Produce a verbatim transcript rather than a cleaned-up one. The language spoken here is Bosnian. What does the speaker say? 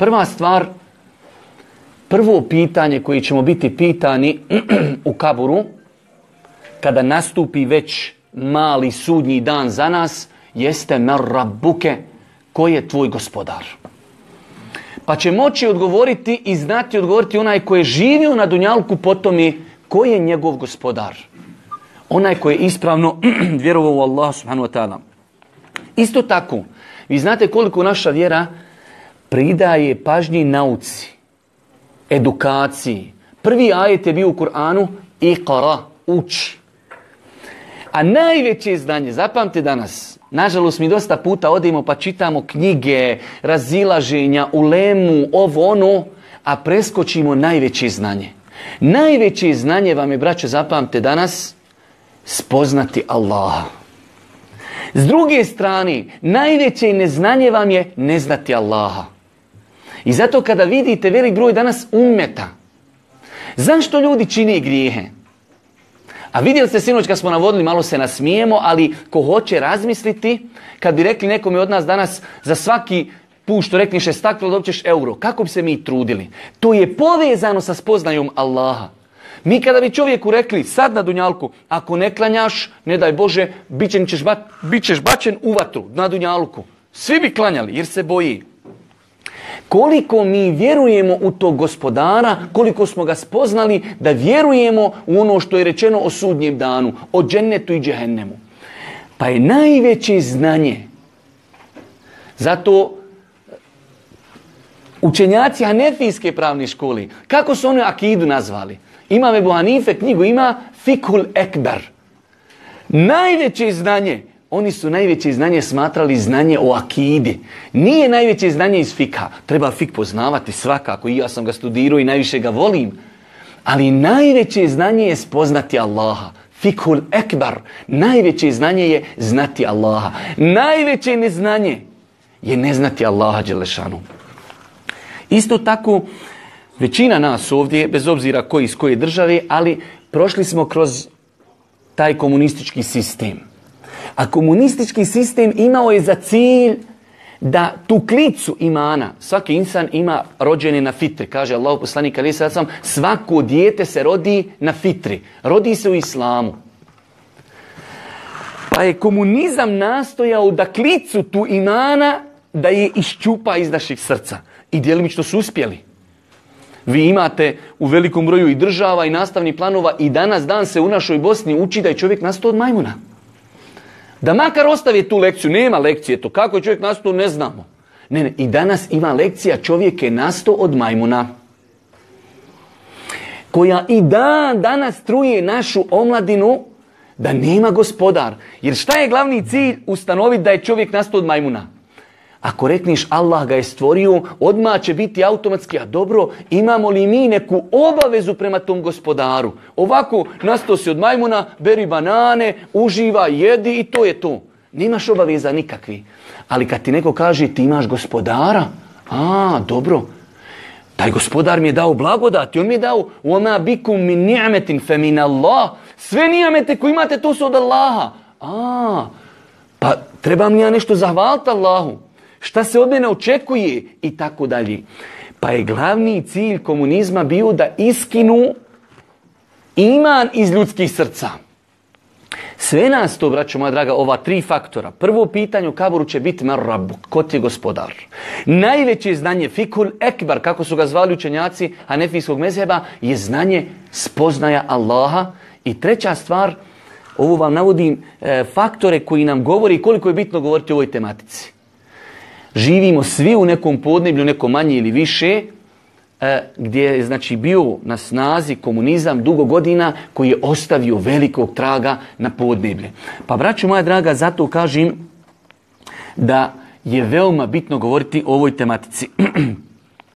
Prva stvar, prvo pitanje koje ćemo biti pitani u kaburu, kada nastupi već mali sudnji dan za nas, jeste mer rabbuke, ko je tvoj gospodar? Pa će moći odgovoriti i znati odgovoriti onaj koji je živio na dunjalku potom je ko je njegov gospodar. Onaj koji je ispravno vjerovao u Allah subhanahu wa ta'ala. Isto tako, vi znate koliko naša vjera pridaje pažnji nauci, edukaciji. Prvi ajet je bio u Kur'anu Iqra, uči. A najveće znanje, zapamte danas, nažalost mi dosta puta odemo pa čitamo knjige, razilaženja, ulemu, ovo ono, a preskočimo najveće znanje. Najveće znanje vam je, braćo, zapamte danas, spoznati Allaha. S druge strane, najveće neznanje vam je ne znati Allaha. I zato kada vidite velik broj danas ummeta, zašto ljudi čini grijehe? A vidjeli ste sinoć kad smo navodili, malo se nasmijemo, ali ko hoće razmisliti, kad bi rekli nekome od nas danas za svaki put što rekniše staklo dobćeš euro, kako bi se mi trudili? To je povezano sa spoznajom Allaha. Mi kada bi čovjeku rekli sad na dunjalku, ako ne klanjaš, ne daj Bože, bit ćeš, ba, bit ćeš bačen u vatru na dunjalku. Svi bi klanjali jer se boji. Koliko mi vjerujemo u tog gospodara, koliko smo ga spoznali da vjerujemo u ono što je rečeno o sudnjem danu, o džennetu i džehennemu. Pa je najveće znanje. Zato učenjaci Hanefijske pravne škole, kako su oni akidu nazvali? Imam Ebu Hanife knjigu, ima Fikhul Ekber. Najveće znanje, oni su najveće znanje smatrali znanje o akidi. Nije najveće znanje iz fikha. Treba fik poznavati svakako, i ja sam ga studirao i najviše ga volim. Ali najveće znanje je spoznati Allaha. Fikhul Ekber. Najveće znanje je znati Allaha. Najveće neznanje je ne znati Allaha dželešanu. Isto tako, većina nas ovdje, bez obzira koji iz koje države, ali prošli smo kroz taj komunistički sistem. A komunistički sistem imao je za cilj da tu klicu imana, svaki insan ima rođene na fitri. Kaže Allah poslanik alejhi ve sellem, svako dijete se rodi na fitri. Rodi se u islamu. Pa je komunizam nastojao da klicu tu imana da je iščupa iz naših srca. I djelimično su uspjeli. Vi imate u velikom broju i država i nastavnih planova i danas dan se u našoj Bosni uči da je čovjek nastao od majmuna. Da makar ostavi tu lekciju, nema lekcije to. Kako je čovjek nastao, ne znamo. Ne, ne, i danas ima lekcija, čovjek je nastao od majmuna. Koja i dan danas truje našu omladinu da nema gospodar. Jer šta je glavni cilj? Ustanoviti da je čovjek nastao od majmuna. Ako rekniš Allah ga je stvorio, odmah će biti automatski, a dobro, imamo li mi neku obavezu prema tom gospodaru? Ovako, nastao si od majmuna, beri banane, uživa, jedi i to je to. Nemaš obaveza nikakvi. Ali kad ti neko kaže ti imaš gospodara, a dobro, taj gospodar mi je dao blagodati, on mi je dao وَمَا بِكُمْ مِنْ نِعْمَةٍ فَمِنَ اللَّهِ. Sve nijamete koje imate, to su od Allaha. A, pa trebam ja nešto zahvaliti Allahu. Šta se od mene očekuje i tako dalje. Pa je glavni cilj komunizma bio da iskinu iman iz ljudskih srca. Sve nas to, braćo moja draga, ova tri faktora. Prvo pitanje u kaburu će biti mer rabbuk, ko ti je gospodar. Najveće znanje, fikul ekbar, kako su ga zvali učenjaci hanefijskog mezheba, je znanje spoznaja Allaha. I treća stvar, ovo vam navodim e, faktore koji nam govori koliko je bitno govoriti o ovoj tematici. Živimo svi u nekom podneblju, neko manje ili više, e, gdje je znači bio na snazi komunizam dugo godina koji je ostavio velikog traga na podneblje. Pa braćo moja draga, zato kažem da je veoma bitno govoriti o ovoj tematici.